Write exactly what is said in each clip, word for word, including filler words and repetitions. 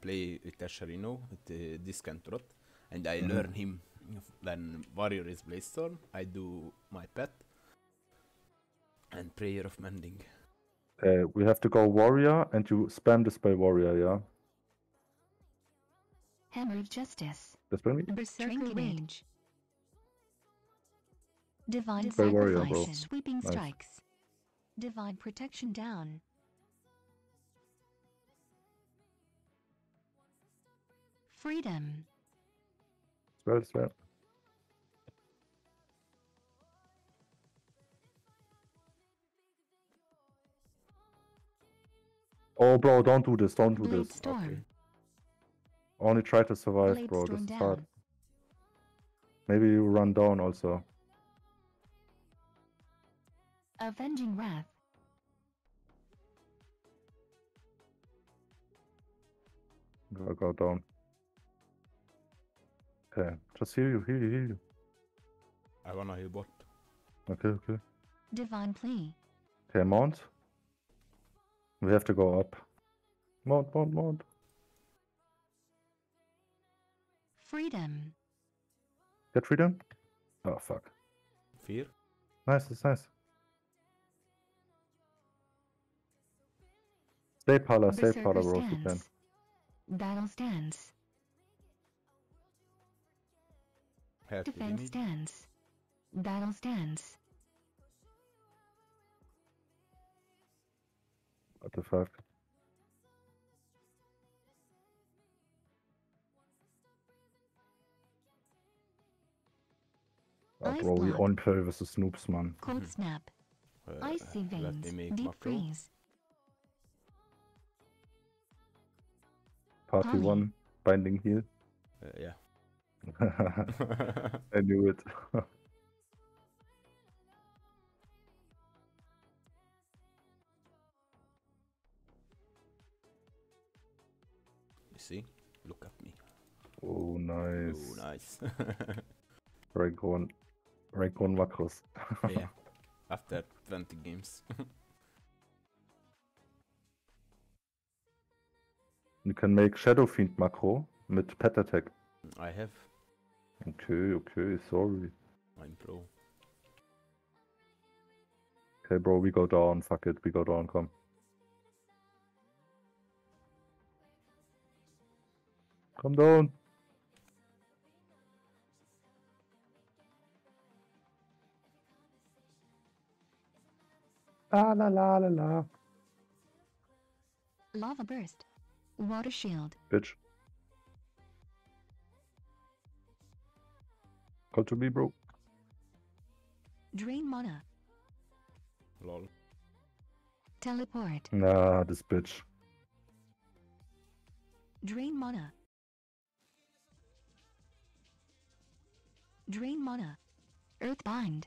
play with Asharino with the Discantrot, and I Mhm. learn him. Then Warrior is Bladestorm. I do my pet and Prayer of Mending. Okay, we have to go warrior, and you spam the spell warrior, yeah? Hammer of Justice. Dispel me? Berserker Rage. Divine Spell warrior, Sacrifice. bro. Sweeping Nice. Strikes. Divine Protection down. Freedom. Spell, spell. Oh, bro, don't do this, don't do Blade this. Storm. Okay. Only try to survive, Blade bro. Storm This is down. hard. Maybe you run down also. Avenging Wrath. Go, go down. Okay, just heal you, heal you, heal you. I wanna heal bot. Okay, okay. Divine Plea. Okay, mount. We have to go up. Mount, mount, mount. Freedom. Get freedom? Oh, fuck. Fear. Nice, that's nice. Stay Pala, stay Berserker Pala, bro, if you can. Stance. Battle Stance. Have to Defense need. Stance. Battle Stance. What the fuck? Oh, Ice bro, we Block. on play versus Snoops, man. Cold Mhm. Snap. Uh, Icy let Veins. me make Deep macro. Freeze. Party Polly. one, binding heal. Uh, yeah. I knew it. You see? Look at me. Oh, nice. Oh, nice. Rank one. Rank one macros. Yeah. After twenty games. You can make Shadow Fiend macro mit Pet Attack. I have. Okay, okay, sorry. I'm pro. Okay, bro, we go down. Fuck it, we go down, come. Come down. La la la la la. Lava Burst. Water Shield. Bitch. Call to me, bro. Drain Mana. Lol. Teleport. Nah, this bitch. Drain Mana. Drain Mana. Earthbind.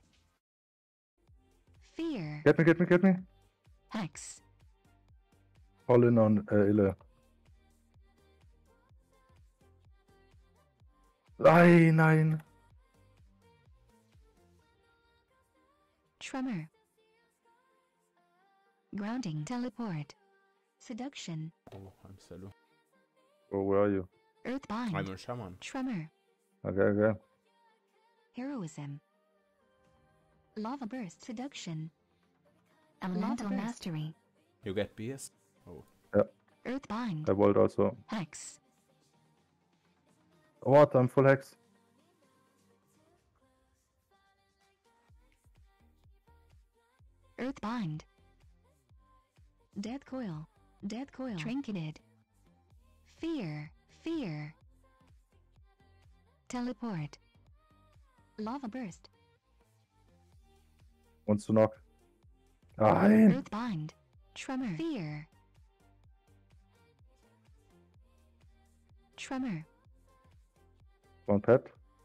Fear. Get me, get me, get me. Hex. All in on uh, Ille. Nein, nein. Tremor. Grounding. Teleport. Seduction. Oh, I'm solo. Bro, where are you? Earthbind. I'm a shaman. Tremor. Okay, okay. Heroism. Lava Burst. Seduction. Elemental Mastery. You get P S? Oh. Earthbind. I volt also. Hex. What? I'm full hex. Earthbind. Death Coil. Death Coil. Trinketed. Fear. Fear. Teleport. Lava Burst. Wants to knock. Nein. Earthbind. Tremor. Fear. Tremor. One pet.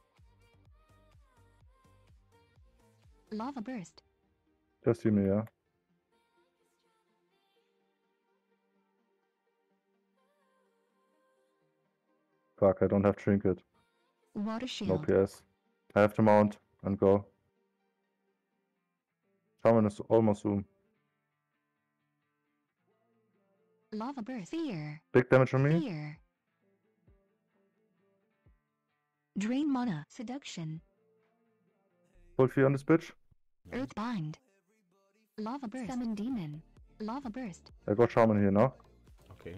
Lava Burst. Just see me, yeah. Fuck, I don't have trinket. Water No Shield. P S. I have to mount and go. Shaman is almost zoom. Lava Burst. Fear. Big damage on me. Fear. Drain mana. Seduction. Full fear on this bitch. Earthbind. Lava burst. Summon demon. Lava burst. I got shaman here now. Okay.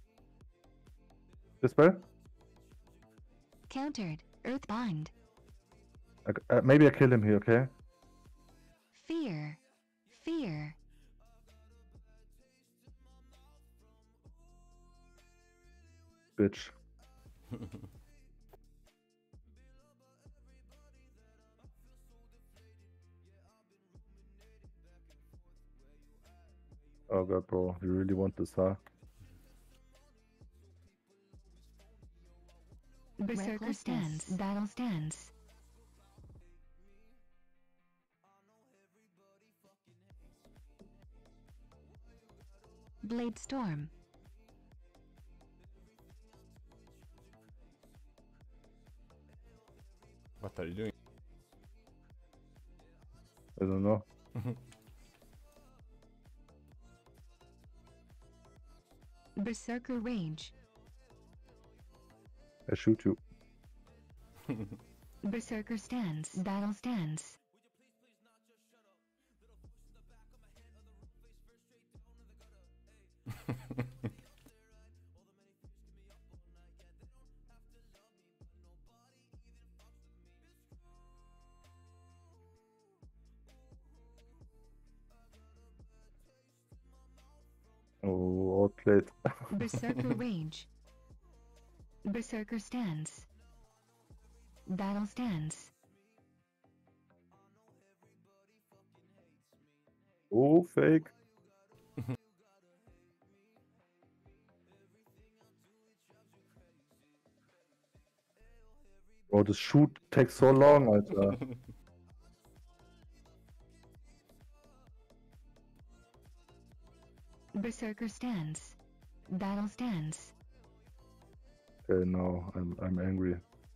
Dispel. Countered. Earthbind. I, uh, maybe I kill him here, okay? Fear. Fear. Bitch. Oh god, bro. You really want this, huh? Berserker stance. Battle stance. Blade storm. What are you doing? I don't know. Berserker rage. I shoot you. Berserker stance. Battle stance. Oh, outplayed. Berserker rage. Berserker stance. Battle stance. Oh, fake. Bro, this shoot takes so long, Alter. Berserker stance. Battle stance. Okay, no, I'm I'm angry.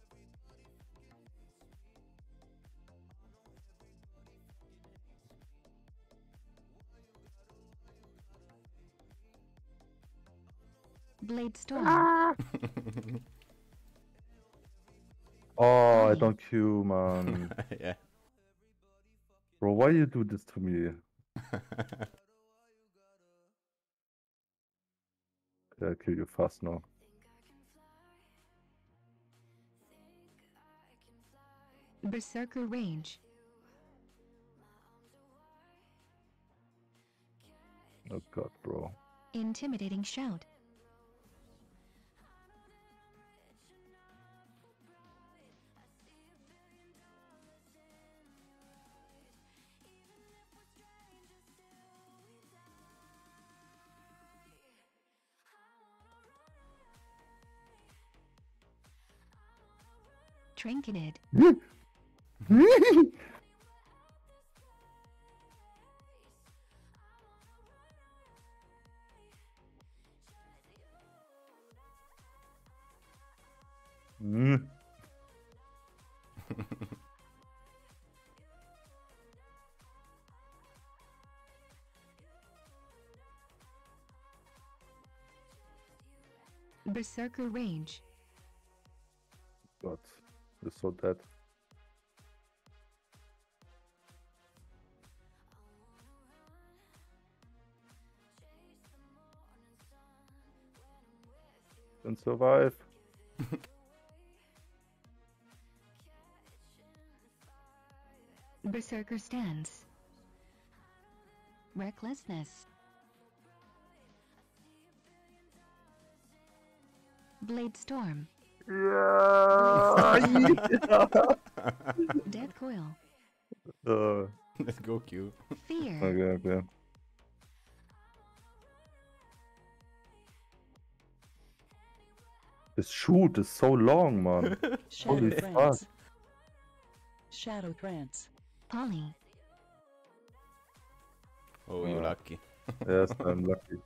Blade storm. Oh, I Aye. don't Q, man. Yeah. Bro, why you do this to me? Okay, I'll kill you fast now. Berserker rage. Oh god, bro. Intimidating shout. Trinketed. Mm. Berserker rage. God, you're so dead. Can survive. Berserker stance. Recklessness. Blade storm. Yeah. Death coil. uh, Let's go, Q. Fear. okay, okay. This shoot is so long, man. Shadow Holy trance. fuck. Shadow trance. Polly. Oh, you Uh. lucky. Yes, I'm lucky.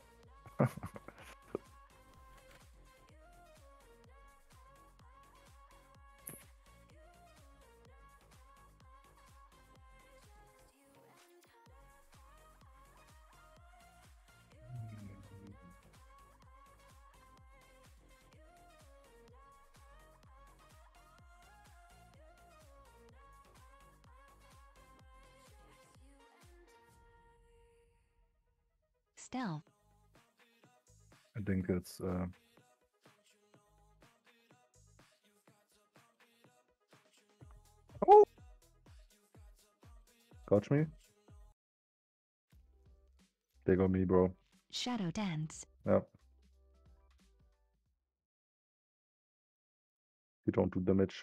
Stealth. I think it's uh Oh Got me? They got me, bro. Shadow Dance. Yeah. You don't do damage.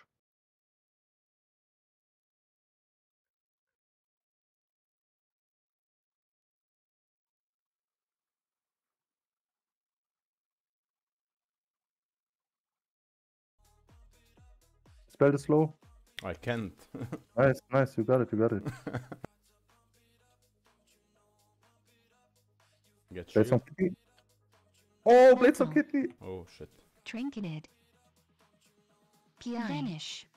Spell is slow. I can't. Nice, nice, you got it, you got it. Get Blades on shield. Kitty. Oh, Blades on Purple. Kitty! Oh shit. Trinketed. P I. Vanish.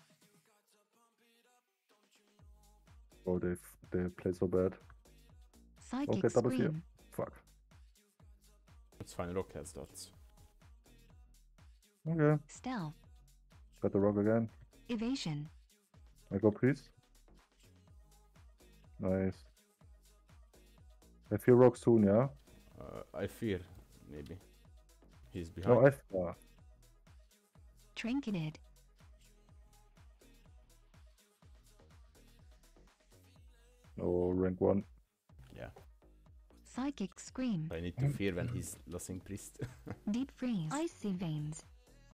Oh, they they play so bad. Psychic Okay, double fear. Scream. Fuck. It's fine, Rock has dots. Okay, Stealth. got the rock again. Evasion. I go priest. Nice. I feel rock soon, yeah? Uh, I fear, maybe. He's behind. No, I. Uh, Trinketed. no, rank one. Yeah. Psychic Scream. I need to fear when he's losing priest. Deep Freeze. Icy Veins.